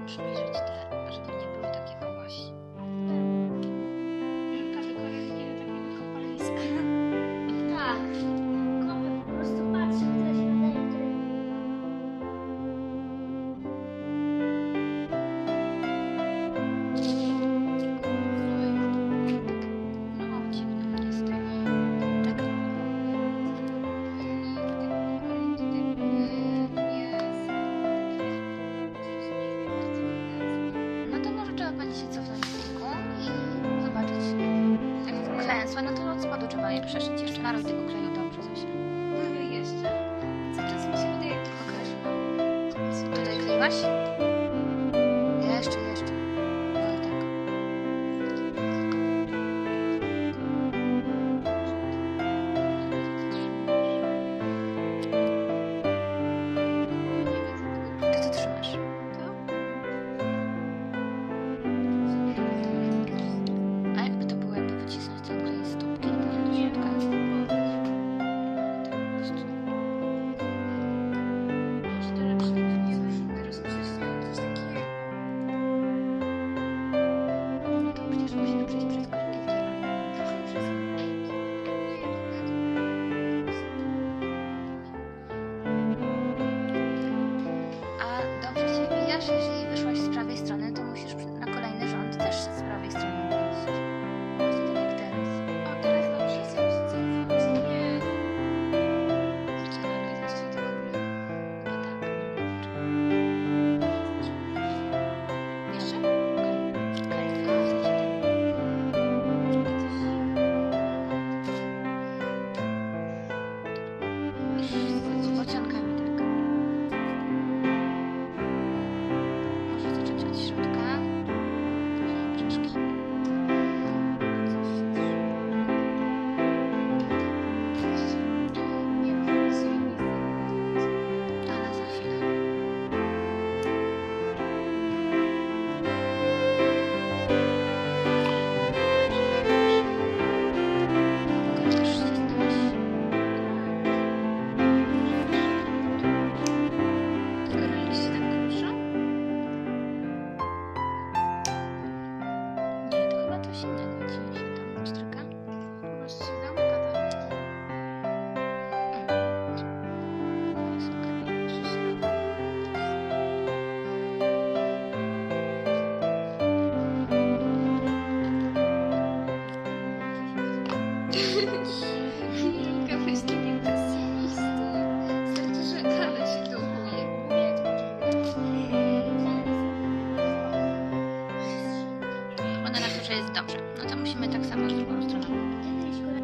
przybliżyć te, żeby nie były takie kołaś. Każdy kolor nie takiego kopaliska. Tak. Kopy po prostu patrzy, które się nadaje, które nie. No, dziwne jest to. Tak. No to może trzeba będzie się cofnąć w kilku i zobaczyć. Jak klęsła, no to od spodu trzeba je przeszyć. Jeszcze narost tego kleju dobrze coś. No i jeszcze. Cały czas mi się wydaje, że Pokaż. Tutaj kleiłaś? Jeszcze. No tak. Czy ty trzymasz? A jakby to było, jakby wycisnąć ten klej z stópki i później do środka? Tak po prostu. Może to lepsze, nie wiem, rozpoczynać coś takiego. No to przecież musisz przejść przez końcówki. A dobrze się wywijasz, jeżeli wyszłaś z prawej strony, to musisz na kolejny rząd też z prawej strony wyjść. Właśnie tak jak teraz. O, teraz dobrze chcę się cofać. Nie. Zaczynamy jeszcze tego No tak. Jeszcze? Kalitwa, w sensie ten. Bociankami, tak. Może zacząć od środka, później brzeszki. Nie wiem, co jest. Ale za chwilę. Mogę też ścisnąć. Rolnicy tak kruszą? Nie, to chyba coś innego dzisiaj się tam pstryka. Może się zamyka tam. Jest okej. Milka być takim pesymistą. Znaczy, że ale się dołuje. Ona na to, że jest dobrze. No to musimy tak samo z drugą stroną.